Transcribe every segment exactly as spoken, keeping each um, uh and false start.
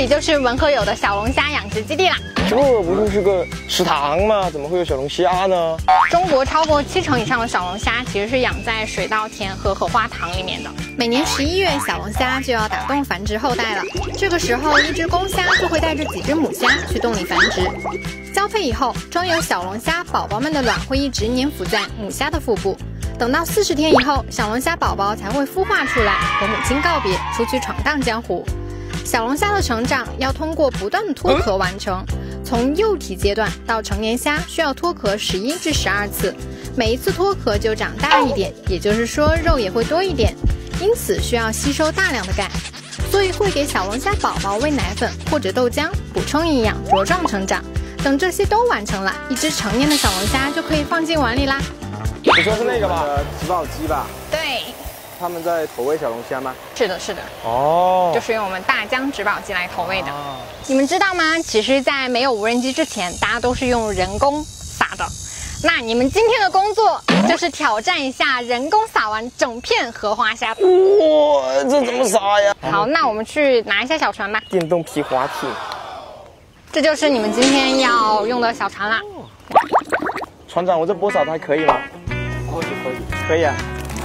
里就是文和友的小龙虾养殖基地啦。 这不就是个池塘吗？怎么会有小龙虾呢？ 中国超过七成以上的小龙虾其实是养在水稻田和荷花塘里面的。每年十一月，小龙虾就要打洞繁殖后代了。这个时候，一只公虾就会带着几只母虾去洞里繁殖。交配以后，装有小龙虾宝宝们的卵会一直粘附在母虾的腹部。等到四十天以后，小龙虾宝宝才会孵化出来，和母亲告别，出去闯荡江湖。小龙虾的成长要通过不断的脱壳完成，从幼体阶段到成年虾需要脱壳十一至十二次，每一次脱壳就长大一点，也就是说肉也会多一点，因此需要吸收大量的钙，所以会给小龙虾宝宝喂奶粉或者豆浆补充营养，茁壮成长。等这些都完成了，一只成年的小龙虾就可以放进碗里啦。 你说是那个吧？ 植保机吧？ 对。 他们在投喂小龙虾吗？ 是的，是的。 哦， 就是用我们大疆植保机来投喂的。哦、你们知道吗？其实，在没有无人机之前，大家都是用人工撒的。那你们今天的工作就是挑战一下人工撒完整片荷花虾。 哇，这怎么撒呀？ 好，那我们去拿一下小船吧。 电动皮划艇。 这就是你们今天要用的小船啦。 船长，我这拨撒的还可以吗？ 可以，可以， 可以啊。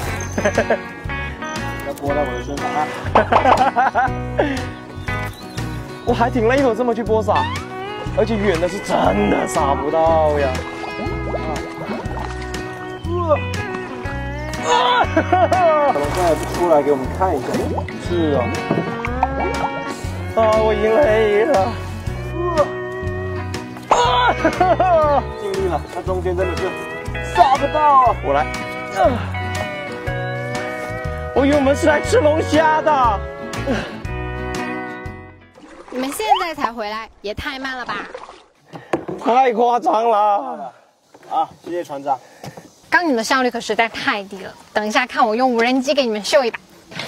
要拨在我的身上啊！ 我还挺累的，这么去播撒，而且远的是真的撒不到呀。 啊！小龙虾出来给我们看一下。 是啊。啊，我已经累了。啊！ 尽力了，它中间真的是撒不到啊！ 我来。啊！我以为我们是来吃龙虾的。 你们现在才回来，也太慢了吧？ 太夸张了！ 啊，谢谢船长。 刚你们的效率可实在太低了，等一下看我用无人机给你们秀一把。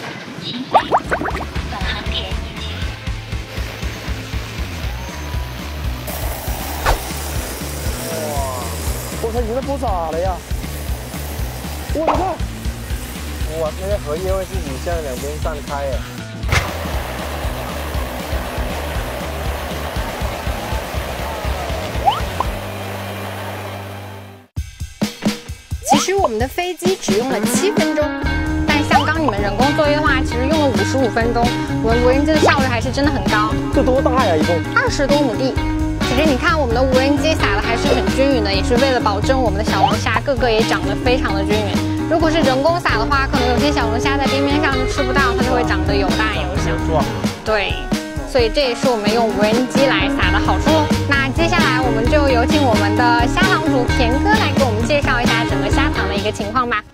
哇，它已经在播撒了呀！哇，你看。 哇，那些荷叶会自己向两边散开耶。 其实我们的飞机只用了七分钟，但像刚你们人工作业的话，其实用了五十五分钟。我们无人机的效率还是真的很高。 这多大呀？一共二十多亩地。其实你看我们的无人机撒的还是很均匀的，也是为了保证我们的小龙虾个个也长得非常的均匀。如果是人工撒的话，可能有些小龙虾在边边上就吃不到，它就会长得有大有小。对，所以这也是我们用无人机来撒的好处喽。那接下来我们就有请我们的虾塘主田哥来给我们介绍一下整个虾塘的一个情况吧。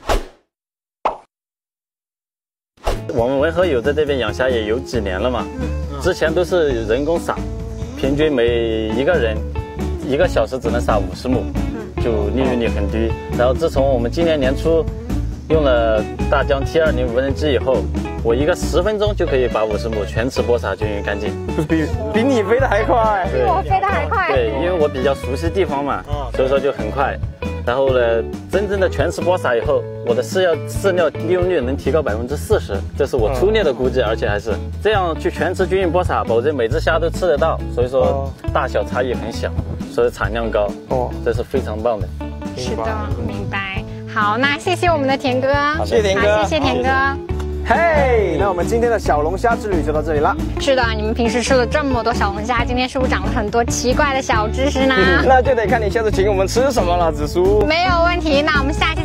我们文和友在这边养虾也有几年了嘛，之前都是人工撒，平均每一个人一个小时只能撒五十亩。就利润率很低，然后自从我们今年年初用了大疆 T 二十 无人机以后，我一个十分钟就可以把五十亩全池播撒均匀干净， 比比你飞得还快， 比我飞得还快。 对，因为我比较熟悉地方嘛，所以说就很快。然后呢，真正的全池播撒以后，我的饲料饲料利用率能提高百分之四十，这是我粗略的估计，而且还是这样去全池均匀播撒，保证每只虾都吃得到，所以说大小差异很小。所以产量高哦，这是非常棒的。 是的，明白。好，那谢谢我们的田哥， 谢谢田哥， 谢谢田哥。 嘿，那我们今天的小龙虾之旅就到这里了。 是的，你们平时吃了这么多小龙虾，今天是不是长了很多奇怪的小知识呢？ 那就得看你下次请我们吃什么了，紫苏。 没有问题，那我们下期。